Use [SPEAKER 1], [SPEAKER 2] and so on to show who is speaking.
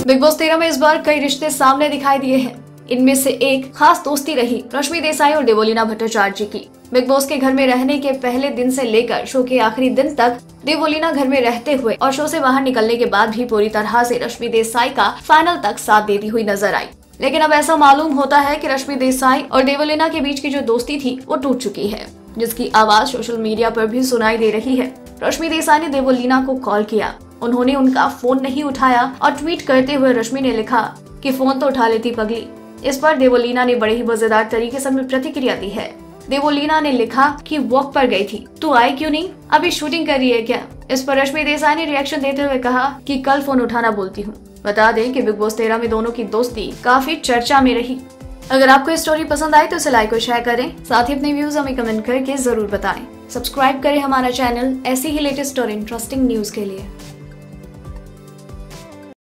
[SPEAKER 1] Big boss 13 में इस बार कई रिश्ते सामने दिखाई दिए हैं। इनमें से एक खास दोस्ती रही रश्मि देसाई और देवोलीना भट्टाचार्य की। बिग बॉस के घर में रहने के पहले दिन से लेकर शो के आखिरी दिन तक देवोलीना घर में रहते हुए और शो से बाहर निकलने के बाद भी पूरी तरह से रश्मि देसाई का फाइनल तक साथ देती हुई नजर आई। लेकिन अब ऐसा मालूम होता है कि रश्मि देसाई और देवोलीना के बीच की जो दोस्ती थी वो टूट चुकी है, जिसकी आवाज सोशल मीडिया पर भी सुनाई दे रही है। रश्मि देसाई ने देवोलीना को कॉल किया, उन्होंने उनका फोन नहीं उठाया और ट्वीट करते हुए रश्मि ने लिखा कि फोन तो उठा लेती पगली। इस पर देवोलीना ने बड़े ही मजेदार तरीके से अपनी प्रतिक्रिया दी है। देवोलीना ने लिखा कि वॉक पर गई थी, तू आई क्यों नहीं, अभी शूटिंग कर रही है क्या। इस पर रश्मि देसाई ने रिएक्शन देते हुए कहा कि कल फोन उठाना बोलती हूँ। बता दें कि बिग बॉस 13 में दोनों की दोस्ती काफी चर्चा में रही। अगर आपको ये स्टोरी पसंद आई तो इसे लाइक और शेयर करें, साथ ही अपने व्यूज हमें कमेंट करके जरूर बताएं। सब्सक्राइब करें हमारा चैनल ऐसी ही लेटेस्ट और इंटरेस्टिंग न्यूज के लिए।